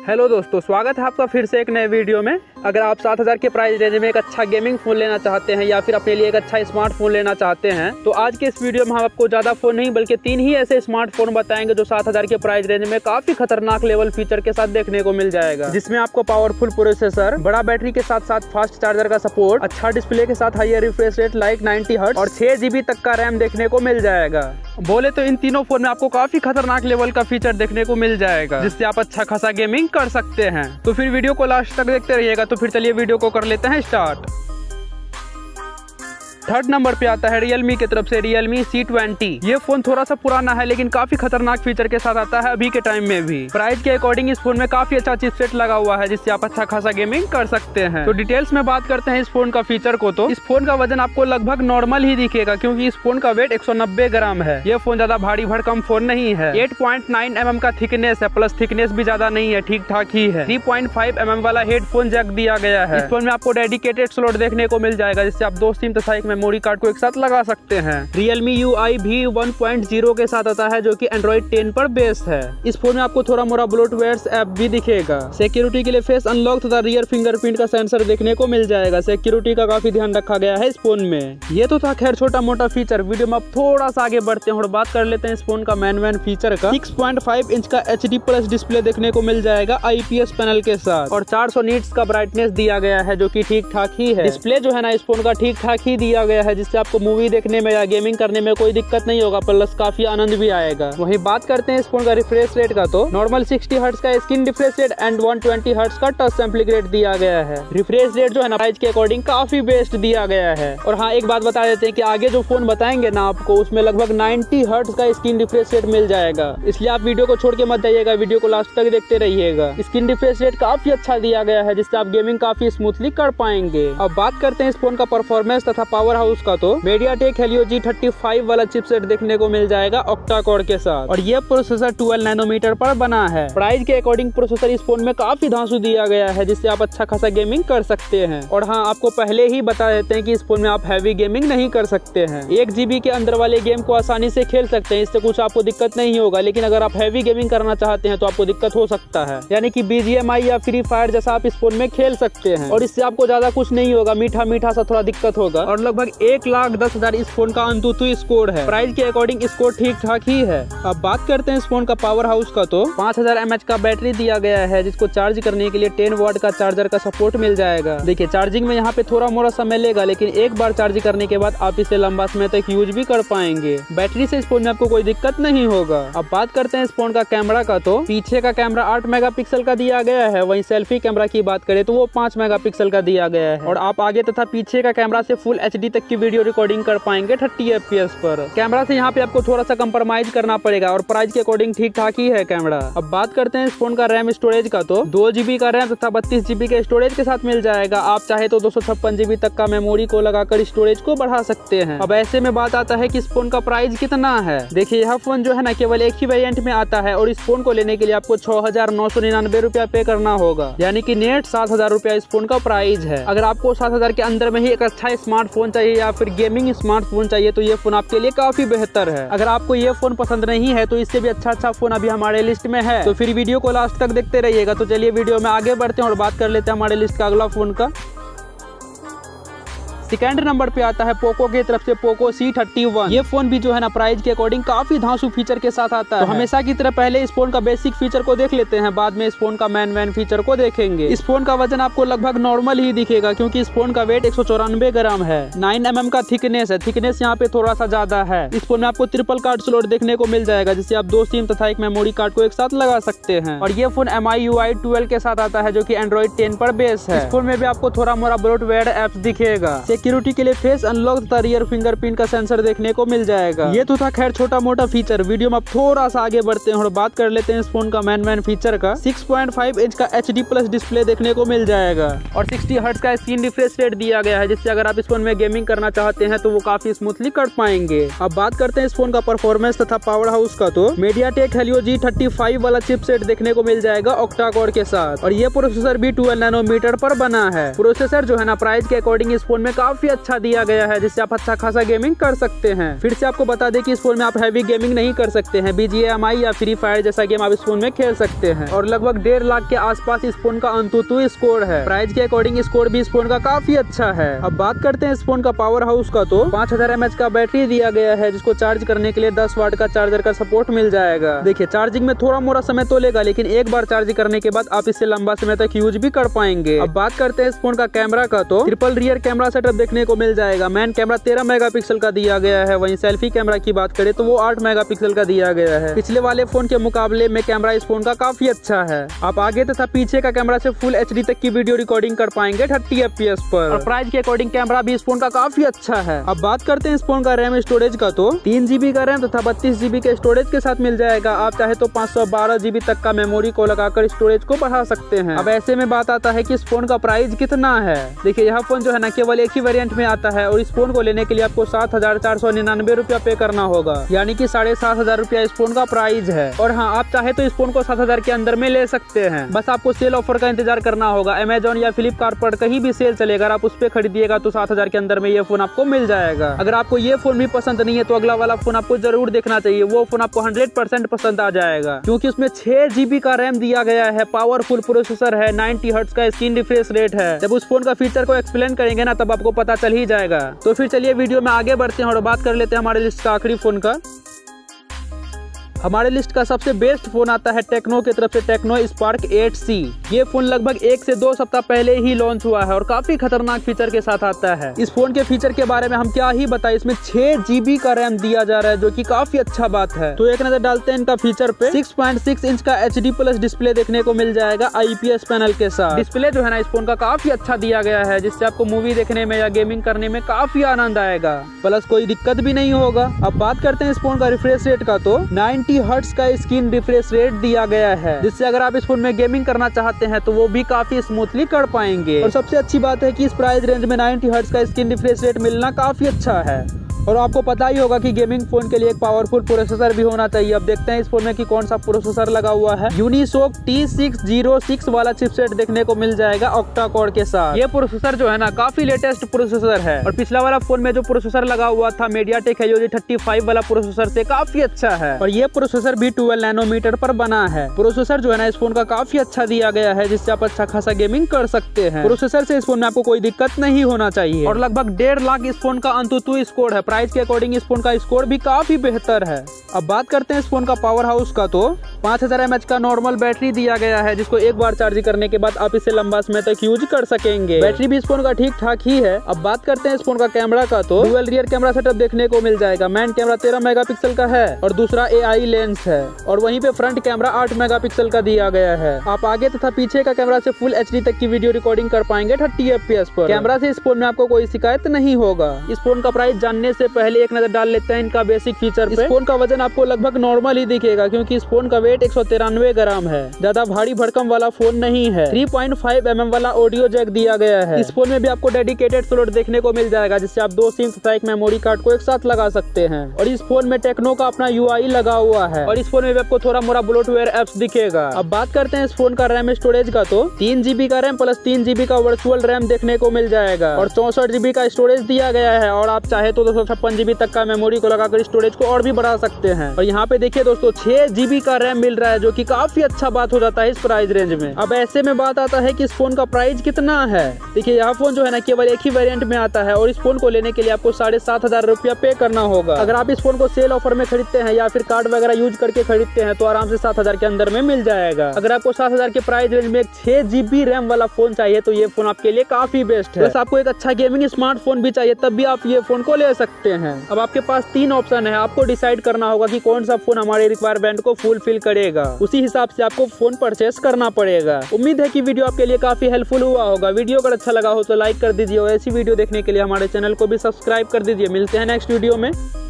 Hello दोस्तों, स्वागत है आपका फिर से एक नए वीडियो में। अगर आप 7000 के प्राइस रेंज में एक अच्छा गेमिंग फोन लेना चाहते हैं या फिर अपने लिए एक अच्छा स्मार्टफोन लेना चाहते हैं तो आज के इस वीडियो में हम आपको ज्यादा फोन नहीं बल्कि 3 ही ऐसे स्मार्टफोन बताएंगे जो 7000 के प्राइस रेंज में काफी खतरनाक लेवल फीचर के साथ देखने को मिल जाएगा, जिसमें आपको पावरफुल प्रोसेसर, बड़ा बैटरी के साथ साथ फास्ट चार्जर का सपोर्ट, अच्छा डिस्प्ले के साथ higher refresh rate like 90 hertz और 6 GB तक का रैम देखने को मिल जाएगा। बोले तो इन तीनों फोन में आपको काफी खतरनाक लेवल का फीचर देखने को मिल जाएगा, जिससे आप अच्छा खासा गेमिंग कर सकते हैं। तो फिर वीडियो को लास्ट तक देखते रहिएगा। तो फिर चलिए वीडियो को कर लेते हैं स्टार्ट। थर्ड नंबर पे आता है Realme की तरफ से Realme C20। ये फोन थोड़ा सा पुराना है लेकिन काफी खतरनाक फीचर के साथ आता है अभी के टाइम में भी। प्राइस के अकॉर्डिंग इस फोन में काफी अच्छा चिपसेट लगा हुआ है, जिससे आप अच्छा खासा गेमिंग कर सकते हैं। तो डिटेल्स में बात करते हैं इस फोन का फीचर को, तो इस फोन का वजन आपको लगभग नॉर्मल ही दिखेगा क्योंकि इस फोन का वेट 190 ग्राम है। ये फोन ज्यादा भारी भरकम फोन नहीं है। 8.9 mm का थिकनेस है, प्लस थिकनेस भी ज्यादा नहीं है, ठीक ठाक ही है। 3.5 mm वाला हेडफोन जैक दिया गया है। इस फोन में आपको डेडिकेटेड स्लॉट देखने को मिल जाएगा, जिससे आप 2 सिम तथा एक मेमोरी कार्ड को एक साथ लगा सकते हैं। Realme UI भी 1.0 के साथ आता है, जो कि Android 10 पर बेस्ड है। इस फोन में आपको थोड़ा मोड़ा ब्लोटवेयर ऐप भी दिखेगा। सिक्योरिटी के लिए फेस अनलॉक तथा रियर फिंगरप्रिंट का सेंसर देखने को मिल जाएगा। सिक्योरिटी का काफी ध्यान रखा गया है इस फोन में। ये तो था खैर छोटा मोटा फीचर। वीडियो में आप थोड़ा सा आगे बढ़ते हैं और बात कर लेते हैं इस फोन का मेन फीचर का। 6.5 इंच का HD+ डिस्प्ले देखने को मिल जाएगा IPS पैनल के साथ, और 400 नीट्स का ब्राइटनेस दिया गया है, जो कि ठीक ठाक ही है। डिस्प्ले जो है ना इस फोन का ठीक ठाक ही दिया गया है, जिससे आपको मूवी देखने में या गेमिंग करने में कोई दिक्कत नहीं होगा, प्लस काफी आनंद भी आएगा। वहीं बात करते हैं इस फोन का रिफ्रेश रेट का, तो नॉर्मल 60 हर्ट्ज का screen refresh rate and 120 hertz का टच सैंपलिंग रेट दिया गया है। रिफ्रेश रेट जो है ना प्राइस के अकॉर्डिंग काफी बेस्ट दिया गया है। और हाँ, एक बात बता देते हैं कि आगे जो फोन बताएंगे ना आपको, उसमें लगभग 90 हर्ट्ज का स्क्रीन रिफ्रेश रेट मिल जाएगा, इसलिए आप वीडियो को छोड़ के मत जाइएगा, वीडियो को लास्ट तक देखते रहिएगा। स्क्रीन रिफ्रेश रेट काफी अच्छा दिया गया है, जिससे आप गेमिंग काफी स्मूथली कर पाएंगे। अब बात करते हैं इस फोन का परफॉर्मेंस तथा पावर हाउस का, तो MediaTek Helio G35 वाला चिपसेट देखने को मिल जाएगा ऑक्टा कोर के साथ, और ये प्रोसेसर 12 नैनोमीटर पर बना है। प्राइस के अकॉर्डिंग प्रोसेसर इस फोन में काफी धांसू दिया गया है, जिससे आप अच्छा खासा गेमिंग कर सकते हैं। और हाँ, आपको पहले ही बता देते हैं कि इस फोन में आप हैवी गेमिंग नहीं कर सकते हैं। 1 GB के अंदर वाले गेम को आसानी से खेल सकते हैं, इससे कुछ आपको दिक्कत नहीं होगा। लेकिन अगर आप हैवी गेमिंग करना चाहते हैं तो आपको दिक्कत हो सकता है, यानी कि BGMI या फ्री फायर जैसा आप इस फोन में खेल सकते हैं, और इससे आपको ज्यादा कुछ नहीं होगा, मीठा मीठा सा थोड़ा दिक्कत होगा। और लगभग 1,10,000 इस फोन का अंतुतु स्कोर है। प्राइस के अकॉर्डिंग स्कोर ठीक ठाक ही है। अब बात करते हैं इस फोन का पावर हाउस का, तो 5000 mAh का बैटरी दिया गया है, जिसको चार्ज करने के लिए 10 वाट का चार्जर का सपोर्ट मिल जाएगा। देखिए, चार्जिंग में यहाँ पे थोड़ा मोड़ा समय लेगा, लेकिन एक बार चार्ज करने के बाद आप इसे लंबा समय तक यूज भी कर पाएंगे। बैटरी से इस फोन में आपको कोई दिक्कत नहीं होगा। अब बात करते हैं इस फोन का कैमरा का, तो पीछे का कैमरा 8 मेगापिक्सल का दिया गया है। वहीं सेल्फी कैमरा की बात करें तो वो 5 मेगापिक्सल का दिया गया है, और आप आगे तथा पीछे का कैमरा से फुल HD तक की वीडियो रिकॉर्डिंग कर पाएंगे 30 FPS पर। कैमरा से यहाँ पे आपको थोड़ा सा कंप्रोमाइज करना पड़ेगा, और प्राइस के अकॉर्डिंग ठीक ठाक ही है कैमरा। अब बात करते हैं इस फोन का रैम स्टोरेज का, तो 2 GB का रैम तथा 32 GB के स्टोरेज के साथ मिल जाएगा। आप चाहे तो 256 GB तक का मेमोरी को लगाकर स्टोरेज को बढ़ा सकते हैं। अब ऐसे में बात आता है कि इस फोन का प्राइस कितना है। देखिए, यह फोन जो है ना केवल एक ही वेरिएंट में आता है, और इस फोन को लेने के लिए आपको 6,999 रुपया पे करना होगा, यानी कि नेट 7,000 रुपया इस फोन का प्राइस है। अगर आपको 7,000 के अंदर में ही एक अच्छा स्मार्टफोन चाहिए या फिर गेमिंग स्मार्टफोन चाहिए तो ये फोन आपके लिए काफी बेहतर है। अगर आपको ये फोन पसंद नहीं है तो इससे भी अच्छा फोन अभी हमारे लिस्ट में है, तो फिर वीडियो को लास्ट तक देखते रहिएगा। तो चलिए वीडियो में आगे बढ़ते हैं और बात कर लेते हैं हमारे लिस्ट का अगला फोन का। सेकंड नंबर पे आता है पोको की तरफ से पोको C31। ये फोन भी जो है ना प्राइस के अकॉर्डिंग काफी धांसू फीचर के साथ आता है। तो हमेशा की तरह पहले इस फोन का बेसिक फीचर को देख लेते हैं, बाद में इस फोन का मेन फीचर को देखेंगे। इस फोन का वजन आपको लगभग नॉर्मल ही दिखेगा क्योंकि इस फोन का वेट 194 ग्राम है। 9 mm का थिकनेस है, थिकनेस यहाँ पे थोड़ा सा ज्यादा है। इस फोन में आपको ट्रिपल कार्ड स्लॉट देखने को मिल जाएगा, जिससे आप 2 सिम तथा एक मेमोरी कार्ड को एक साथ लगा सकते हैं। और ये फोन MIUI 12 के साथ आता है, जो कि Android 10 पर बेस्ड है। इस फोन में भी आपको थोड़ा मोड़ा ब्लोटवेयर ऐप्स दिखेगा। सिक्योरिटी के लिए फेस अनलॉक तथा रियर फिंगरप्रिंट का सेंसर देखने को मिल जाएगा। ये तो था खैर छोटा मोटा फीचर। वीडियो में आप थोड़ा सा आगे बढ़ते हैं और बात कर लेते हैं इस फोन का मेन फीचर का। 6.5 इंच का HD+ डिस्प्ले देखने को मिल जाएगा, और 60 हर्ट्ज का स्क्रीन रिफ्रेश रेट दिया गया है, जिससे अगर आप इस फोन में गेमिंग करना चाहते हैं तो वो काफी स्मूथली कर पाएंगे। अब बात करते हैं इस फोन का परफॉर्मेंस तथा पावर हाउस का, तो MediaTek Helio G35 वाला चिपसेट देखने को मिल जाएगा ऑक्टा कोर के साथ, और ये प्रोसेसर भी 12 नैनोमीटर पर बना है। प्रोसेसर जो है ना प्राइस के अकॉर्डिंग इस फोन में काफी अच्छा दिया गया है, जिससे आप अच्छा खासा गेमिंग कर सकते हैं। फिर से आपको बता दें कि इस फोन में आप हैवी गेमिंग नहीं कर सकते हैं। BGMI या फ्री फायर जैसा गेम आप इस फोन में खेल सकते हैं और लगभग 1.5 लाख के आसपास इस फोन का अंतुतु स्कोर है। प्राइस के अकॉर्डिंग स्कोर भी इस फोन का काफी अच्छा है। अब बात करते हैं इस फोन का पावर हाउस का, तो 5000 mAh का बैटरी दिया गया है, जिसको चार्ज करने के लिए 10 वाट का चार्जर का सपोर्ट मिल जाएगा। देखिए चार्जिंग में थोड़ा मोड़ा समय तो लेगा, लेकिन एक बार चार्ज करने के बाद आप इससे लंबा समय तक यूज भी कर पाएंगे। अब बात करते हैं इस फोन का कैमरा का, तो ट्रिपल रियर कैमरा सेटअप देखने को मिल जाएगा। मेन कैमरा 13 मेगापिक्सल का दिया गया है, वहीं सेल्फी कैमरा की बात करें तो वो 8 मेगापिक्सल का दिया गया है। पिछले वाले फोन के मुकाबले में कैमरा इस फोन का काफी अच्छा है। आप आगे तथा पीछे का कैमरा से फुल HD तक की वीडियो रिकॉर्डिंग कर पाएंगे 30 FPS पर। और प्राइस के अकॉर्डिंग कैमरा भी इस फोन का काफी अच्छा है। अब बात करते हैं इस फोन का रैम स्टोरेज का, तो 3 GB का रैम तथा 32 GB के स्टोरेज के साथ मिल जाएगा। आप चाहे तो 512 GB तक का मेमोरी को लगाकर स्टोरेज को बढ़ा सकते हैं। अब ऐसे में बात आता है कि इस फोन का प्राइस कितना है। देखिए यह फोन जो है ना केवल एक ही वेरिएंट में आता है और इस फोन को लेने के लिए आपको 7499 रुपया पे करना होगा, यानी कि 7500 रुपया इस फोन का प्राइस है। और हाँ, आप चाहे तो इस फोन को 7000 के अंदर में ले सकते हैं। बस आपको सेल ऑफर का इंतजार करना होगा। अमेजॉन या फ्लिपकार्ट पर कहीं भी सेल चलेगा, आप उस पर खरीदिएगा तो 7000 के अंदर में ये फोन आपको मिल जाएगा। अगर आपको ये फोन भी पसंद नहीं है तो अगला वाला फोन आपको जरूर देखना चाहिए। वो फोन आपको 100% पसंद आ जाएगा, क्योंकि उसमें 6 GB का रैम दिया गया है, पावरफुल प्रोसेसर है, 90 हर्ट्ज का स्क्रीन रिफ्रेश रेट है। जब उस फोन का फीचर को एक्सप्लेन करेंगे ना, तब आपको पता चल ही जाएगा। तो फिर चलिए वीडियो में आगे बढ़ते हैं और बात कर लेते हैं हमारे लिस्ट का आखिरी फोन का। हमारे लिस्ट का सबसे बेस्ट फोन आता है टेक्नो की तरफ से, टेक्नो स्पार्क 8C। ये फोन लगभग 1 से 2 सप्ताह पहले ही लॉन्च हुआ है और काफी खतरनाक फीचर के साथ आता है। इस फोन के फीचर के बारे में हम क्या ही बताएं, इसमें 6 GB का रैम दिया जा रहा है, जो कि काफी अच्छा बात है। तो एक नजर डालते हैं इनका फीचर पे। 6.6 इंच का HD+ डिस्प्ले देखने को मिल जाएगा IPS पैनल के साथ। डिस्प्ले जो है ना इस फोन का काफी अच्छा दिया गया है, जिससे आपको मूवी देखने में या गेमिंग करने में काफी आनंद आएगा, प्लस कोई दिक्कत भी नहीं होगा। अब बात करते हैं इस फोन का रिफ्रेश रेट का, तो 90 हर्ट्ज का स्क्रीन रिफ्रेश रेट दिया गया है, जिससे अगर आप इस फोन में गेमिंग करना चाहते हैं तो वो भी काफी स्मूथली कर पाएंगे। और सबसे अच्छी बात है कि इस प्राइस रेंज में 90 हर्ट्ज का स्क्रीन रिफ्रेश रेट मिलना काफी अच्छा है। और आपको पता ही होगा कि गेमिंग फोन के लिए एक पावरफुल प्रोसेसर भी होना चाहिए। अब देखते हैं इस फोन में कि कौन सा प्रोसेसर लगा हुआ है। यूनिसोक T606 वाला चिपसेट देखने को मिल जाएगा ऑक्टा कोर के साथ। ये प्रोसेसर जो है ना काफी लेटेस्ट प्रोसेसर है और पिछला वाला फोन में जो प्रोसेसर लगा हुआ था MediaTek Helio G35 वाला प्रोसेसर से काफी अच्छा है। और ये प्रोसेसर भी 12 नैनोमीटर पर बना है। प्रोसेसर जो है ना इस फोन का काफी अच्छा दिया गया है, जिससे आप अच्छा खासा गेमिंग कर सकते हैं। प्रोसेसर से इस फोन में आपको कोई दिक्कत नहीं होना चाहिए। और लगभग 1.5 लाख इस फोन का अंतुतु स्कोर है। प्राइस के अकॉर्डिंग इस फोन का स्कोर भी काफी बेहतर है। अब बात करते हैं इस फोन का पावर हाउस का, तो 5000 mAh का नॉर्मल बैटरी दिया गया है, जिसको एक बार चार्ज करने के बाद आप इसे लंबा समय तक यूज कर सकेंगे। बैटरी भी इस फोन का ठीक ठाक ही है। अब बात करते हैं इस फोन का कैमरा का, तो डुअल रियर कैमरा सेटअप देखने को मिल जाएगा। मेन कैमरा 13 मेगापिक्सल का है और दूसरा AI लेंस है, और वहीं पे फ्रंट कैमरा 8 मेगापिक्सल का दिया गया है। आप आगे तथा पीछे का कैमरा से फुल HD तक की वीडियो रिकॉर्डिंग कर पाएंगे 30 FPS पर। कैमरा से इस फोन में आपको कोई शिकायत नहीं होगा। इस फोन का प्राइस जानने से पहले एक नजर डाल लेते हैं इनका बेसिक फीचर पे। इस फोन का वजन आपको लगभग नॉर्मल ही दिखेगा, क्योंकि इस फोन का वेट 193 ग्राम है। ज्यादा भारी भरकम वाला फोन नहीं है। 3.5 mm वाला ऑडियो जैक दिया गया है। इस फोन में भी आपको डेडिकेटेड स्लॉट देखने को मिल जाएगा, जिससे आप 2 सिम तथा एक मेमोरी कार्ड को एक साथ लगा सकते हैं। और इस फोन में टेक्नो का अपना UI लगा हुआ है और इस फोन में भी आपको थोड़ा मोड़ा ब्लोटवेयर एप्स दिखेगा। अब बात करते हैं इस फोन का रैम स्टोरेज का, तो 3 GB का रैम प्लस 3 GB का वर्चुअल रैम देखने को मिल जाएगा और 64 GB का स्टोरेज दिया गया है। और आप चाहे तो 256 GB तक का मेमोरी को लगाकर स्टोरेज को और भी बढ़ा सकते हैं। और यहाँ पे देखिए दोस्तों 6 GB का रैम मिल रहा है, जो कि काफी अच्छा बात हो जाता है इस प्राइस रेंज में। अब ऐसे में बात आता है कि इस फोन का प्राइस कितना है। देखिए यह फोन जो है ना केवल एक ही वेरिएंट में आता है और इस फोन को लेने के लिए आपको 7500 रुपया पे करना होगा। अगर आप इस फोन को सेल ऑफर में खरीदते हैं या फिर कार्ड वगैरह यूज करके खरीदते हैं तो आराम से 7000 के अंदर में मिल जाएगा। अगर आपको 7000 के प्राइस रेंज में एक 6 GB रैम वाला फोन चाहिए तो ये फोन आपके लिए काफी बेस्ट है। बस आपको एक अच्छा गेमिंग स्मार्टफोन भी चाहिए तब भी आप ये फोन को ले सकते हैं। अब आपके पास 3 ऑप्शन है, आपको डिसाइड करना होगा कि कौन सा फोन हमारे रिक्वायरमेंट को फुलफिल करेगा। उसी हिसाब से आपको फोन परचेस करना पड़ेगा। उम्मीद है कि वीडियो आपके लिए काफी हेल्पफुल हुआ होगा। वीडियो अगर अच्छा लगा हो तो लाइक कर दीजिए और ऐसी वीडियो देखने के लिए हमारे चैनल को भी सब्सक्राइब कर दीजिए। मिलते हैं नेक्स्ट वीडियो में।